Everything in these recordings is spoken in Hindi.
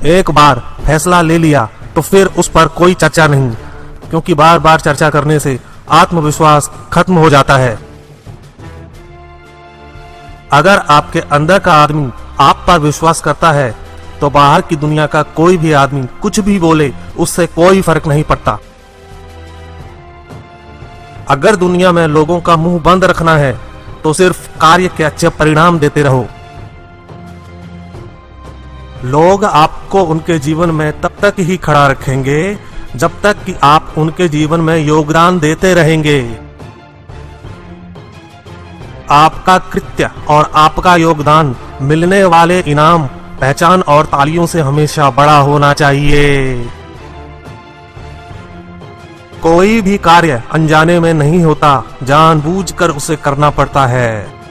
एक बार फैसला ले लिया तो फिर उस पर कोई चर्चा नहीं, क्योंकि बार बार चर्चा करने से आत्मविश्वास खत्म हो जाता है। अगर आपके अंदर का आदमी आप पर विश्वास करता है तो बाहर की दुनिया का कोई भी आदमी कुछ भी बोले उससे कोई फर्क नहीं पड़ता। अगर दुनिया में लोगों का मुंह बंद रखना है तो सिर्फ कार्य के अच्छे परिणाम देते रहो। लोग आपको उनके जीवन में तब तक ही खड़ा रखेंगे जब तक कि आप उनके जीवन में योगदान देते रहेंगे। आपका कृत्य और आपका योगदान मिलने वाले इनाम, पहचान और तालियों से हमेशा बड़ा होना चाहिए। कोई भी कार्य अनजाने में नहीं होता, जानबूझकर उसे करना पड़ता है।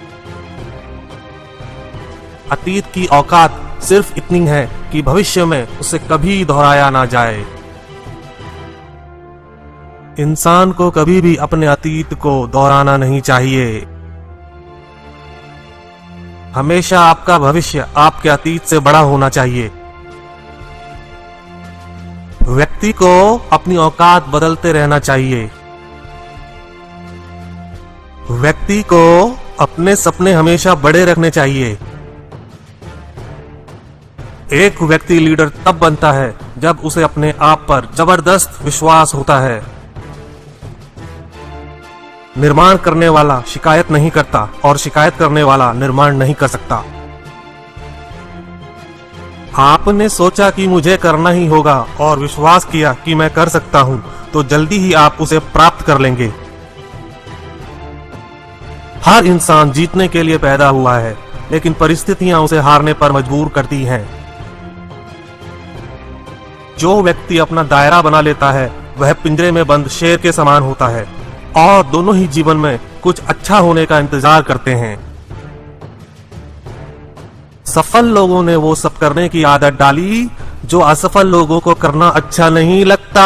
अतीत की औकात सिर्फ इतनी है कि भविष्य में उसे कभी दोहराया ना जाए। इंसान को कभी भी अपने अतीत को दोहराना नहीं चाहिए। हमेशा आपका भविष्य आपके अतीत से बड़ा होना चाहिए। व्यक्ति को अपनी औकात बदलते रहना चाहिए। व्यक्ति को अपने सपने हमेशा बड़े रखने चाहिए। एक व्यक्ति लीडर तब बनता है जब उसे अपने आप पर जबरदस्त विश्वास होता है। निर्माण करने वाला शिकायत नहीं करता और शिकायत करने वाला निर्माण नहीं कर सकता। आपने सोचा कि मुझे करना ही होगा और विश्वास किया कि मैं कर सकता हूं, तो जल्दी ही आप उसे प्राप्त कर लेंगे। हर इंसान जीतने के लिए पैदा हुआ है, लेकिन परिस्थितियां उसे हारने पर मजबूर करती हैं। जो व्यक्ति अपना दायरा बना लेता है वह पिंजरे में बंद शेर के समान होता है और दोनों ही जीवन में कुछ अच्छा होने का इंतजार करते हैं। सफल लोगों ने वो सब करने की आदत डाली जो असफल लोगों को करना अच्छा नहीं लगता।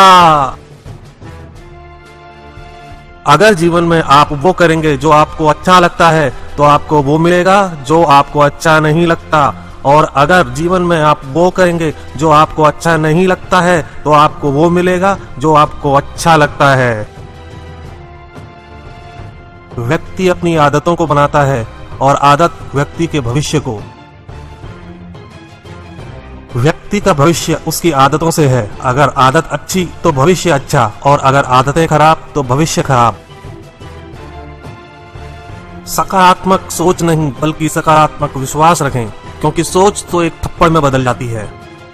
अगर जीवन में आप वो करेंगे जो आपको अच्छा लगता है तो आपको वो मिलेगा जो आपको अच्छा नहीं लगता, और अगर जीवन में आप वो करेंगे जो आपको अच्छा नहीं लगता है तो आपको वो मिलेगा जो आपको अच्छा लगता है। व्यक्ति अपनी आदतों को बनाता है और आदत व्यक्ति के भविष्य को। व्यक्ति का भविष्य उसकी आदतों से है। अगर आदत अच्छी तो भविष्य अच्छा, और अगर आदतें खराब तो भविष्य खराब। सकारात्मक सोच नहीं बल्कि सकारात्मक विश्वास रखें, क्योंकि सोच तो एक थप्पड़ में बदल जाती है।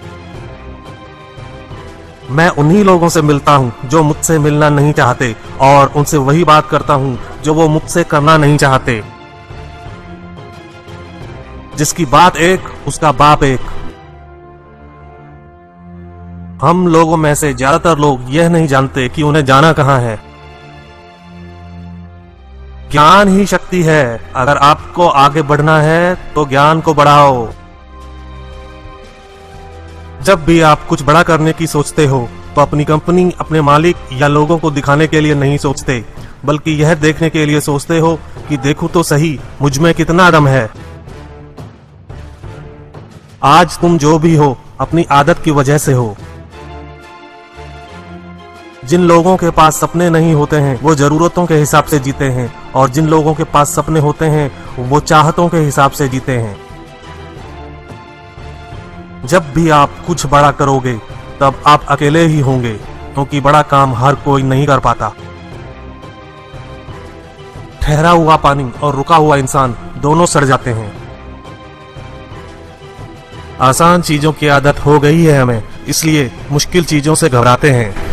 मैं उन्हीं लोगों से मिलता हूं जो मुझसे मिलना नहीं चाहते, और उनसे वही बात करता हूं जो वो मुझसे करना नहीं चाहते। जिसकी बात एक उसका बाप एक। हम लोगों में से ज्यादातर लोग यह नहीं जानते कि उन्हें जाना कहां है। ज्ञान ही शक्ति है। अगर आपको आगे बढ़ना है तो ज्ञान को बढ़ाओ। जब भी आप कुछ बड़ा करने की सोचते हो तो अपनी कंपनी, अपने मालिक या लोगों को दिखाने के लिए नहीं सोचते, बल्कि यह देखने के लिए सोचते हो कि देखो तो सही मुझ में कितना दम है। आज तुम जो भी हो अपनी आदत की वजह से हो। जिन लोगों के पास सपने नहीं होते हैं वो जरूरतों के हिसाब से जीते हैं, और जिन लोगों के पास सपने होते हैं वो चाहतों के हिसाब से जीते हैं। जब भी आप कुछ बड़ा करोगे तब आप अकेले ही होंगे, क्योंकि बड़ा काम हर कोई नहीं कर पाता। ठहरा हुआ पानी और रुका हुआ इंसान दोनों सड़ जाते हैं। आसान चीजों की आदत हो गई है हमें, इसलिए मुश्किल चीजों से घबराते हैं।